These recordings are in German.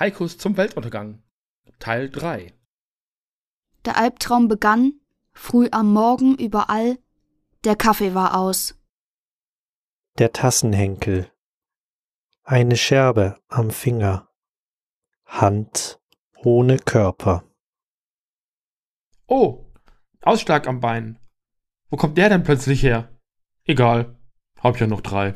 Haikus zum Weltuntergang, Teil 3. Der Albtraum begann, früh am Morgen überall, der Kaffee war aus. Der Tassenhenkel, eine Scherbe am Finger, Hand ohne Körper. Oh, Ausschlag am Bein. Wo kommt der denn plötzlich her? Egal, hab ja noch 3.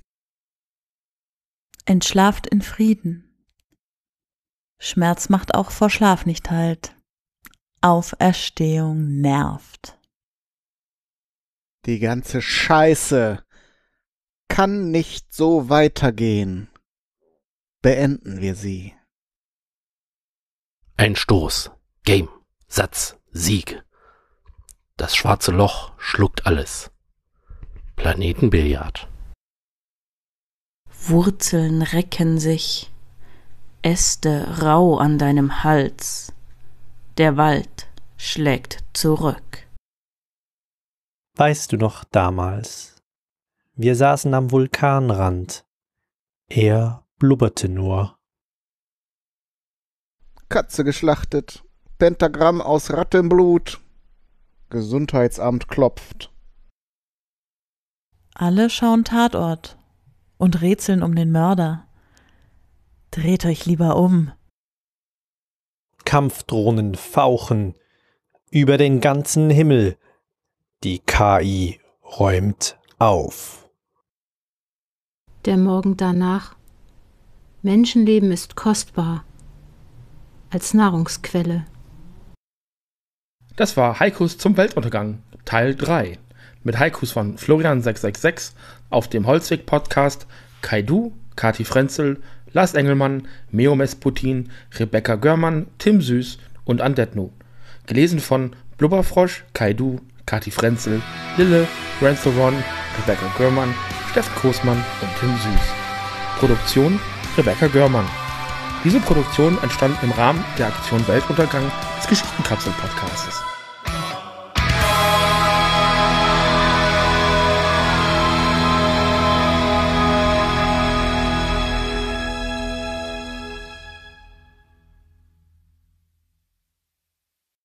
Entschlaft in Frieden. Schmerz macht auch vor Schlaf nicht halt. Auferstehung nervt. Die ganze Scheiße kann nicht so weitergehen. Beenden wir sie. Ein Stoß, Game, Satz, Sieg. Das schwarze Loch schluckt alles. Planetenbillard. Wurzeln recken sich, Äste rau an deinem Hals. Der Wald schlägt zurück. Weißt du noch damals? Wir saßen am Vulkanrand. Er blubberte nur. Katze geschlachtet, Pentagramm aus Rattenblut. Gesundheitsamt klopft. Alle schauen Tatort und rätseln um den Mörder. Dreht euch lieber um. Kampfdrohnen fauchen über den ganzen Himmel. Die KI räumt auf. Der Morgen danach. Menschenleben ist kostbar. Als Nahrungsquelle. Das war Haikus zum Weltuntergang, Teil 3. Mit Haikus von Florian666 auf dem Holzweg-Podcast, Kaidu, Kati Frenzel, Lars Engelmann, Meomes Putin, Rebecca Görmann, Tim Süß und Andetno. Gelesen von Blubberfrosch, Kaidu, Kati Frenzel, Lille, Ranceron, Rebecca Görmann, Steffen Großmann und Tim Süß. Produktion Rebecca Görmann. Diese Produktion entstand im Rahmen der Aktion Weltuntergang des Geschichtenkapsel-Podcastes.